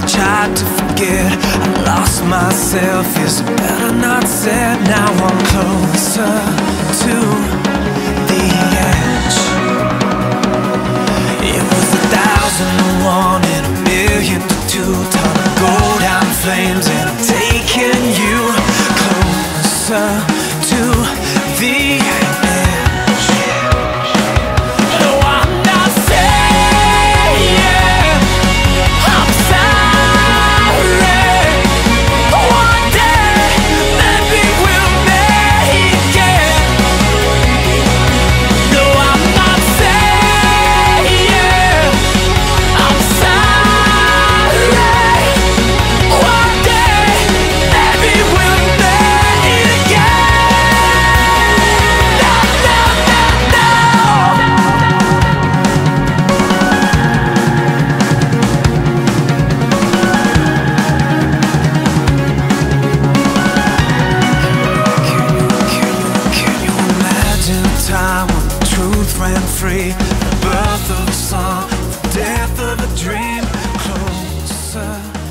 tried to forget. I lost myself, is it better not said? Now I'm closer to the edge. It was 1,001 and 1,000,002. Time to go down flames, and I'm taking you closer to the edge. No, I'm not saying I'm sorry. One day, maybe we'll make it. No, I'm not saying I'm sorry. One day, maybe we'll make it again. No, no, no, no. Can you imagine a time when the truth ran free? The birth of a song, the death of a dream. Closer